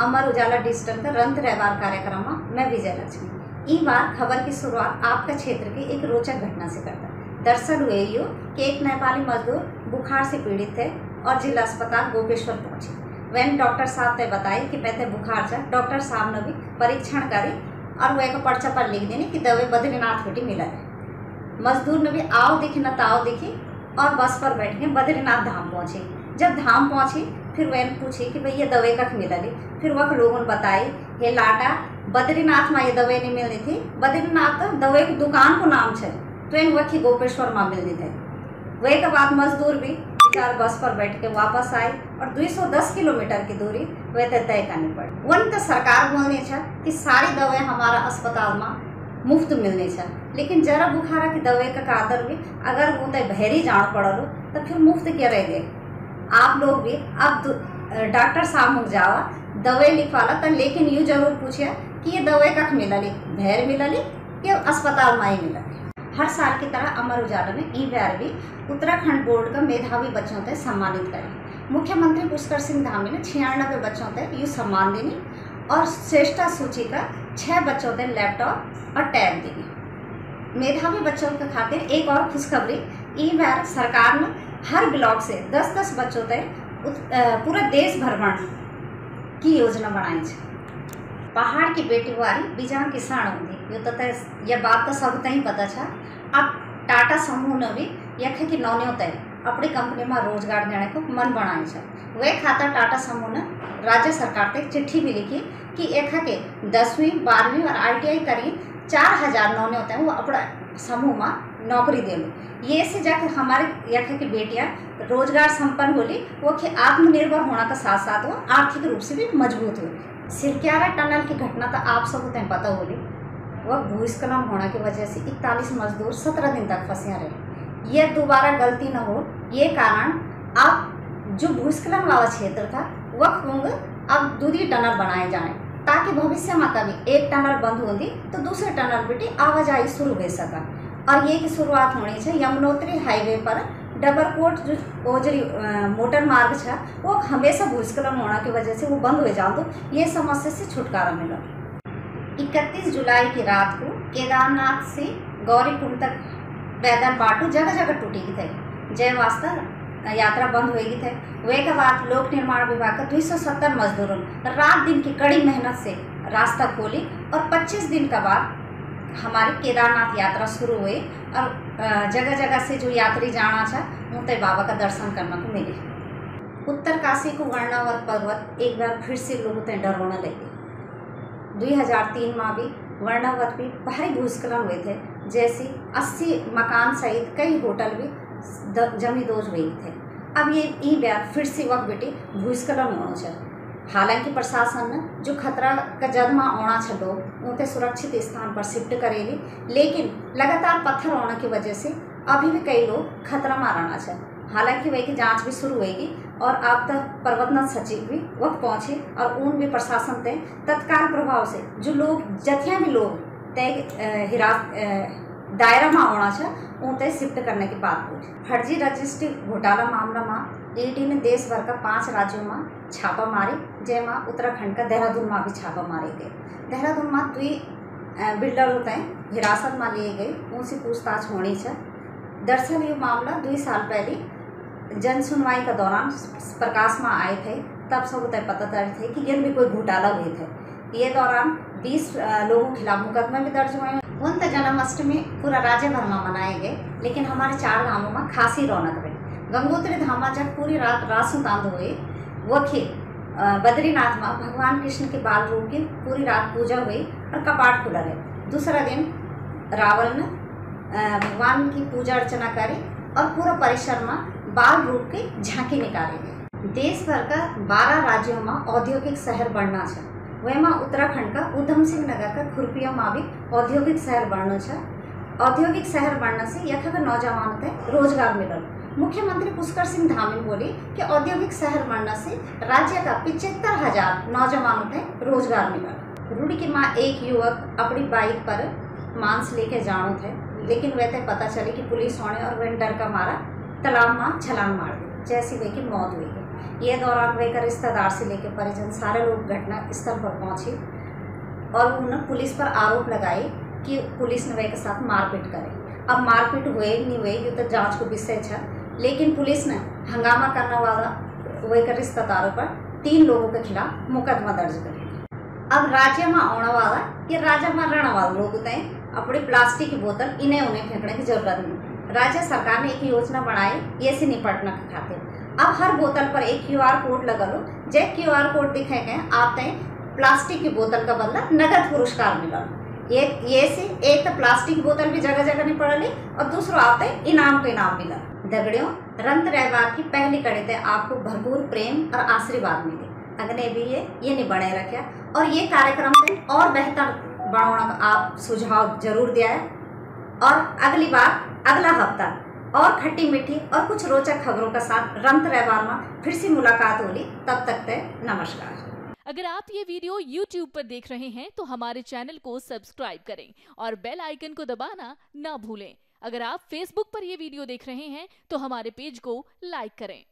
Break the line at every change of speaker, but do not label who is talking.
Amar Ujala digital का रंत रहवार कार्यक्रम में मैं विजय लक्ष्मी। ई बार खबर की शुरुआत आपका क्षेत्र की एक रोचक घटना से करता है। दरअसल हुए यूँ कि एक नेपाली मजदूर बुखार से पीड़ित थे और जिला अस्पताल गोपेश्वर पहुंचे। वैन डॉक्टर साहब ने बताई कि मैं बुखार था। डॉक्टर साहब ने भी परीक्षण करी और वह को पर्चा पर लिख देने कि दवे बद्रीनाथ बेटी मिला है। मजदूर ने भी आओ दिखी न ताओ दिखी और बस पर बैठ के बद्रीनाथ धाम पहुंची। जब धाम पहुंची फिर वह पूछी कि भाई ये दवाई कख मिलली। फिर वह लोगों ने बताई हे लाटा बद्रीनाथ में ये दवाई नहीं मिलनी थी। बद्रीनाथ दवाई की दुकान को नाम है तो इन वही गोपेश्वर में मिलनी थी। वही के बाद मजदूर भी चार बस पर बैठ के वापस आए और 210 किलोमीटर की दूरी वह तय करनी पड़ी। वन तो सरकार बोलनी है कि सारी दवाएं हमारा अस्पताल में मुफ्त मिलनी है, लेकिन जरा बुखारा की दवाई का कादर भी अगर वो तय बहरी जान पड़ो तो फिर मुफ्त क्या रह गए। आप लोग भी अब डॉक्टर साहब मुझ जावा दवाई लिखवाला तो लेकिन यूँ जरूर पूछे कि ये दवाई कख मिलली, भैर मिलली या अस्पताल में ही मिलली। हर साल की तरह अमर उजाला ने ई बार भी उत्तराखंड बोर्ड का मेधावी बच्चों से सम्मानित करें। मुख्यमंत्री पुष्कर सिंह धामी ने 96 बच्चों से यू सम्मान देनी और श्रेष्ठता सूची का 6 बच्चों से लैपटॉप और टैब देनी। मेधावी बच्चों के खातिर एक और खुशखबरी, ई बार सरकार ने हर ब्लॉक से 10-10 बच्चों तक पूरा देश भ्रमण की योजना बनाई है। पहाड़ की बेटी वारी बीजा किसान होंगी यो तो यह बात तो सब तक पता था। अब टाटा समूह ने भी यख की नौनियों तय अपनी कंपनी में रोजगार देने को मन बनाए है। वह खाता टाटा समूह ने राज्य सरकार तक चिट्ठी भी लिखी कि एक के 10वीं 12वीं और ITI करी 4000 नौनियों तय वो अपना समूह में नौकरी दे लो। ये से जाकर हमारे यहाँ की बेटियां रोजगार संपन्न होली, वो के आत्मनिर्भर होना के साथ साथ वो आर्थिक रूप से भी मजबूत होली। सिरक्यारा टनल की घटना तो आप सबको तय पता होली। वह भूस्खलन होने की वजह से 41 मजदूर 17 दिन तक फंसे रहे। यह दोबारा गलती न हो ये कारण अब जो भूस्खलन वाला क्षेत्र था वह अब दूसरी टनल बनाए जाए ताकि भविष्य में कभी एक टनल बंद होगी तो दूसरे टनल बेटी आवाजाही शुरू हो सका। और ये की शुरुआत होनी है यमुनोत्री हाईवे पर डबरकोट जो ओजरी मोटर मार्ग है वो हमेशा भूस्खलन होने की वजह से वो बंद हो जाओ तो ये समस्या से छुटकारा मिला। 31 जुलाई की रात को केदारनाथ से गौरीकुंड तक पैदल बाटू जगह जगह टूटी थे। जय वास्ता यात्रा बंद होगी थे। वे के बाद लोक निर्माण विभाग का 270 मजदूरों रात दिन की कड़ी मेहनत से रास्ता खोली और 25 दिन के बाद हमारी केदारनाथ यात्रा शुरू हुई और जगह जगह से जो यात्री जाना था उनते बाबा का दर्शन करने को मिले। उत्तरकाशी को वर्णावर पर्वत एक बार फिर से लोगों ते डराने लगे। 2003 में भी वर्णावत भी भारी भूस्खलन हुए थे, जैसे 80 मकान सहित कई होटल भी जमींदोज हुए थे। अब ये ई बार फिर से वक्त बेटी भूस्खलन होना चाहिए। हालांकि प्रशासन ने जो खतरा का जद में आना है लोग उनके सुरक्षित स्थान पर शिफ्ट करेगी, लेकिन लगातार पत्थर होने की वजह से अभी भी कई लोग खतरा में रहना है। हालांकि वही की जांच भी शुरू होगी और अब तक पर्वतनाथ सचिव भी वक्त पहुंचे और उन भी प्रशासन तय तत्काल प्रभाव से जो लोग जथिया भी लोग तय दायरा में आना है उनते शिफ्ट करने की बात हुई। फर्जी रजिस्ट्री घोटाला मामला में ED ने देश भर का 5 राज्यों में छापा मारी, जैमें उत्तराखंड का देहरादून में भी छापा मारे गए। देहरादून में 2 बिल्डर होते हैं हिरासत में लिए गए, उनसे पूछताछ होनी है। दरअसल ये मामला 2 साल पहले जन सुनवाई के दौरान प्रकाश में आए थे। तब सब तय पता चले थे कि जिन भी कोई घोटाला हुए थे। ये दौरान 20 लोगों के खिलाफ मुकदमे भी दर्ज हुए। उन जन्माष्टमी पूरा राज्य भर में मनाए गए, लेकिन हमारे 4 धामों में खासी रौनक रही। गंगोत्री धाम में जब पूरी रात रासों तांद हुए, वही बद्रीनाथ में भगवान कृष्ण के बाल रूप की पूरी रात पूजा हुई और कपाट खुला रहे। दूसरा दिन रावण ने भगवान की पूजा अर्चना करी और पूरा परिसर में बाल रूप की झांकी निकाली गई। देश भर का 12 राज्यों में औद्योगिक शहर बनना है। वह में उत्तराखंड का उधम सिंह नगर का खुरपिया में भी औद्योगिक शहर बनना है। औद्योगिक शहर बनने से यख के नौजवान को रोजगार मिलल। मुख्यमंत्री पुष्कर सिंह धामी बोले कि औद्योगिक शहर बनने से राज्य का 75,000 नौजवानों को रोजगार मिला। रुड़की में एक युवक अपनी बाइक पर मांस लेके जानो थे, लेकिन वह तक पता चले कि पुलिस होने और वह डर का मारा तालाब में छलांग मार दी, जैसी वह की मौत हुई है। ये दौरान वह का रिश्तेदार से लेकर परिजन सारे लोग घटना स्थल पर पहुंचे और उन्होंने पुलिस पर आरोप लगाए कि पुलिस ने वह के साथ मारपीट करे। अब मारपीट हुए नहीं हुए ये तो जांच को विषय था, लेकिन पुलिस ने हंगामा करने वाला वह के रिश्तेदारों पर 3 लोगों के खिलाफ मुकदमा दर्ज कर। अब राज्य में आने वाला कि राज्य में रहने वाले लोग होते हैं अपनी प्लास्टिक की बोतल इन्हें उन्हें फेंकने की जरूरत नहीं। राज्य सरकार ने एक योजना बनाई ये से निपटने के खातिर। अब हर बोतल पर एक QR कोड लगा लो, जे QR कोड दिखेंगे आपते प्लास्टिक की बोतल का बदला नगद पुरस्कार मिला। एक तो प्लास्टिक की बोतल भी जगह जगह नहीं पड़ली और दूसरा आते इनाम को इनाम मिला। दगड़ियों, रंत रहवार की पहली कड़ी ते आपको भरपूर प्रेम और आशीर्वाद मिले। अगले भी ये नहीं बने रखे और ये कार्यक्रम से और बेहतर बनाने का आप सुझाव जरूर दिया है। और अगली बार अगला हफ्ता और खट्टी मीठी और कुछ रोचक खबरों के साथ रंत रहवार में फिर से मुलाकात होली। तब तक ते नमस्कार।
अगर आप ये वीडियो YouTube पर देख रहे हैं तो हमारे चैनल को सब्सक्राइब करें और बेल आइकन को दबाना ना भूलें। अगर आप Facebook पर ये वीडियो देख रहे हैं तो हमारे पेज को लाइक करें।